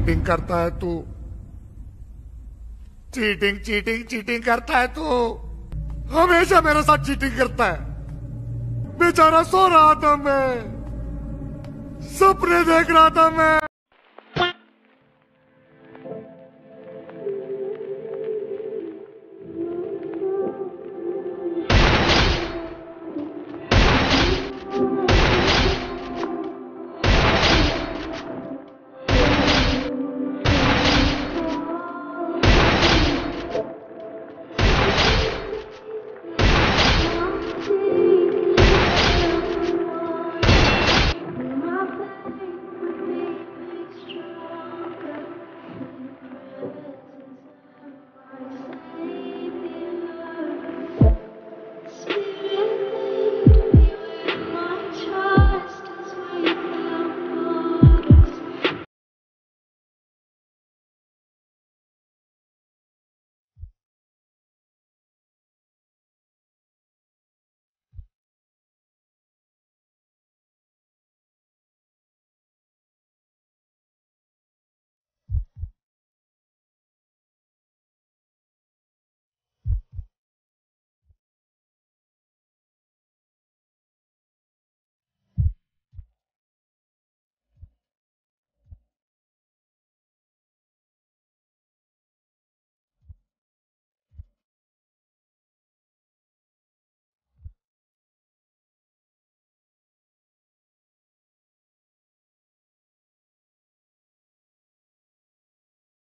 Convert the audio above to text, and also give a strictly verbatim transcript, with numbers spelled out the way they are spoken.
Cheating करता है तू, चीटिंग चीटिंग चीटिंग करता है तू, हमेशा मेरे साथ चीटिंग करता है। बेचारा सो रहा था, मैं सपने देख रहा था मैं।